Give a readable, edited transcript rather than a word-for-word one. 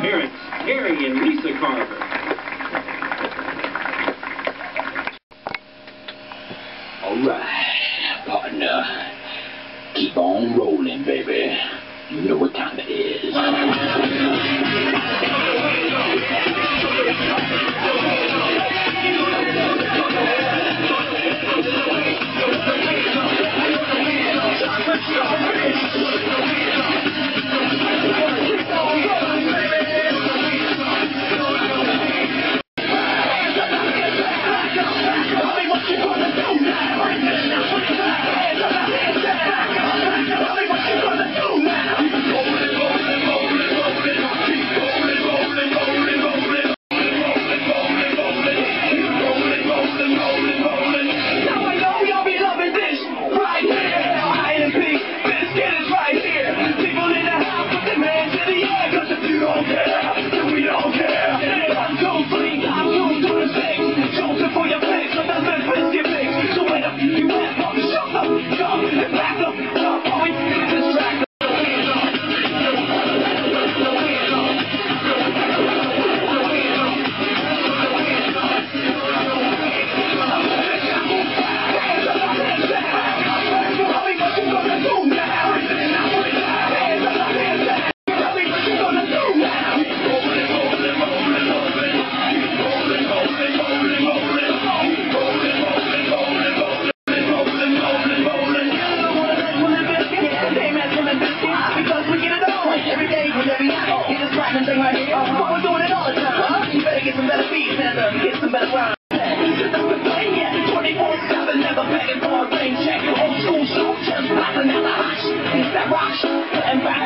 parents, Harry and Lisa Carver. Alright, partner. Keep on rolling, baby. You know what time it is. We're doing it all the time. You better get some better beats and get some better rhymes. 24/7, never begging for a rain check. Old school, so just rockin' out the hot. It's that rock and back.